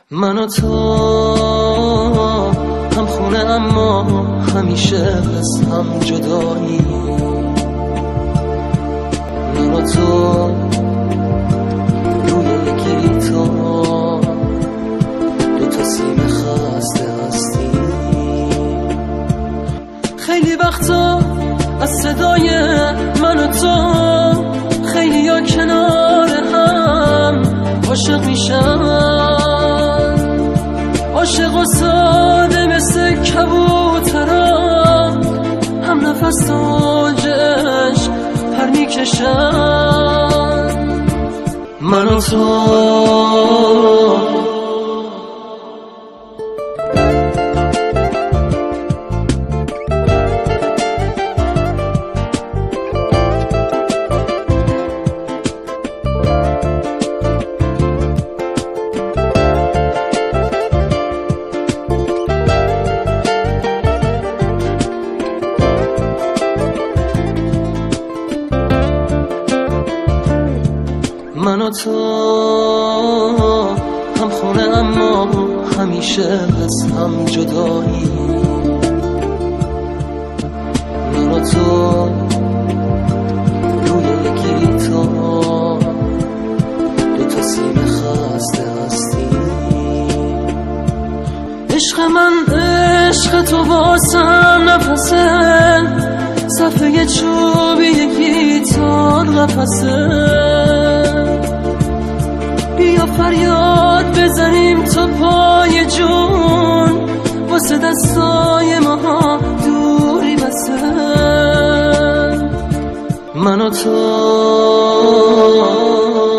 من و تو هم خونه اما همیشه از هم جدایی. من و تو روی یکی دو تا سیم خسته هستی. خیلی وقتا از صدای من و تو خیلی ها کنار هم عاشق میشن، عاشق و ساده مثل کبوتران، هم نفس اوجش پر میکشن. من و تو من و تو هم خونه اما همیشه از هم جدایی. من و تو روی یکی دو تا سیم خسته هستی. عشق من عشق تو واسم نفسه، صفحه چوبی یکی تار قفسه. بیا فریاد بزنیم تا پای جون، واسه دستای ما دوری بسه. من و تو